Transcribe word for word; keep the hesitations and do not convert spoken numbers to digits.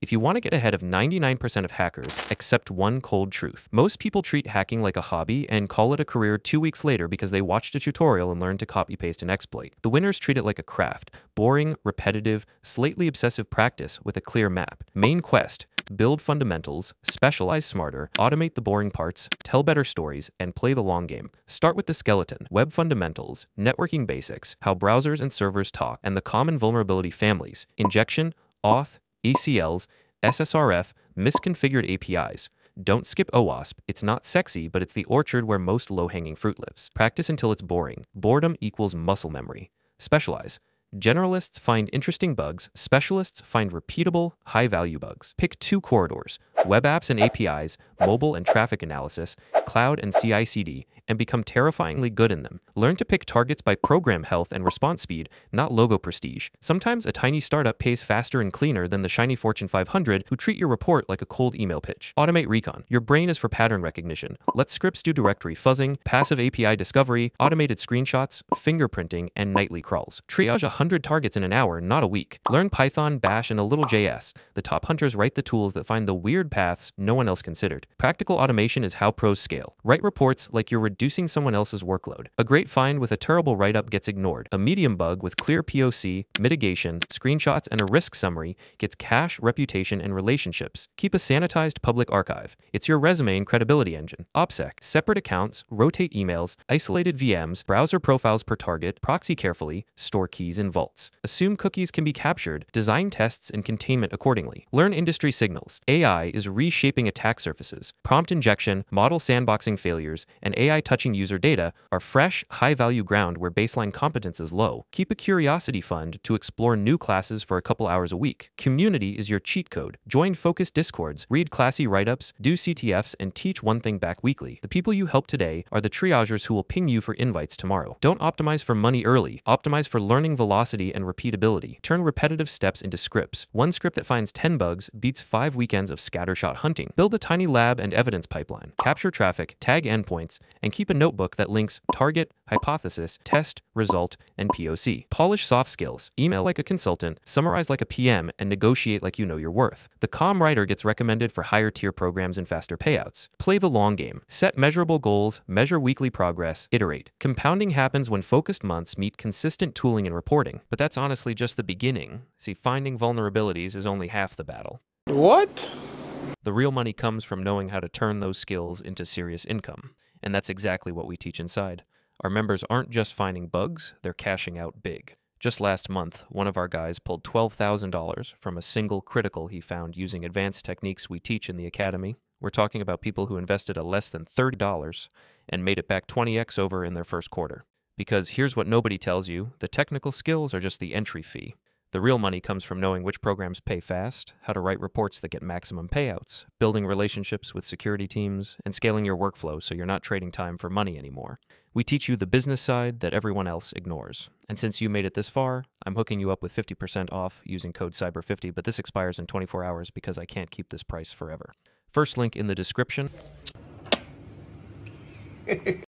If you want to get ahead of ninety-nine percent of hackers, accept one cold truth. Most people treat hacking like a hobby and call it a career two weeks later because they watched a tutorial and learned to copy-paste an exploit. The winners treat it like a craft, boring, repetitive, slightly obsessive practice with a clear map. Main quest: build fundamentals, specialize smarter, automate the boring parts, tell better stories, and play the long game. Start with the skeleton: web fundamentals, networking basics, how browsers and servers talk, and the common vulnerability families: injection, auth, E C Ls, S S R F, misconfigured A P Is. Don't skip OWASP. It's not sexy, but it's the orchard where most low-hanging fruit lives. Practice until it's boring. Boredom equals muscle memory. Specialize. Generalists find interesting bugs. Specialists find repeatable, high-value bugs. Pick two corridors: web apps and A P Is, mobile and traffic analysis, cloud and C I C D, and become terrifyingly good in them. Learn to pick targets by program health and response speed, not logo prestige. Sometimes a tiny startup pays faster and cleaner than the shiny Fortune five hundred who treat your report like a cold email pitch. Automate recon. Your brain is for pattern recognition. Let scripts do directory fuzzing, passive A P I discovery, automated screenshots, fingerprinting, and nightly crawls. Triage one hundred targets in an hour, not a week. Learn Python, Bash, and a little J S. The top hunters write the tools that find the weird paths no one else considered. Practical automation is how pros scale. Write reports like you're reducing someone else's workload. A great find with a terrible write-up gets ignored. A medium bug with clear P O C, mitigation, screenshots, and a risk summary gets cash, reputation, and relationships. Keep a sanitized public archive. It's your resume and credibility engine. OPSEC. Separate accounts, rotate emails, isolated V Ms, browser profiles per target, proxy carefully, store keys in vaults. Assume cookies can be captured, design tests and containment accordingly. Learn industry signals. A I is reshaping attack surfaces. Prompt injection, model sandboxing failures, and A I touching user data are fresh, high-value ground where baseline competence is low. Keep a curiosity fund to explore new classes for a couple hours a week. Community is your cheat code. Join focused discords, read classy write-ups, do C T Fs, and teach one thing back weekly. The people you help today are the triagers who will ping you for invites tomorrow. Don't optimize for money early. Optimize for learning velocity and repeatability. Turn repetitive steps into scripts. One script that finds ten bugs beats five weekends of scattershot hunting. Build a tiny lab and evidence pipeline. Capture traffic, tag endpoints, and keep a notebook that links target, hypothesis, test, result, and P O C. Polish soft skills. Email like a consultant, summarize like a P M, and negotiate like you know your worth. The calm writer gets recommended for higher tier programs and faster payouts. Play the long game. Set measurable goals, measure weekly progress, iterate. Compounding happens when focused months meet consistent tooling and reporting. But that's honestly just the beginning. See, finding vulnerabilities is only half the battle. What? The real money comes from knowing how to turn those skills into serious income. And that's exactly what we teach inside. Our members aren't just finding bugs, they're cashing out big. Just last month, one of our guys pulled twelve thousand dollars from a single critical he found using advanced techniques we teach in the academy. We're talking about people who invested a less than thirty dollars and made it back twenty X over in their first quarter. Because here's what nobody tells you, the technical skills are just the entry fee. The real money comes from knowing which programs pay fast, how to write reports that get maximum payouts, building relationships with security teams, and scaling your workflow so you're not trading time for money anymore. We teach you the business side that everyone else ignores. And since you made it this far, I'm hooking you up with fifty percent off using code cyber fifty, but this expires in twenty-four hours because I can't keep this price forever. First link in the description.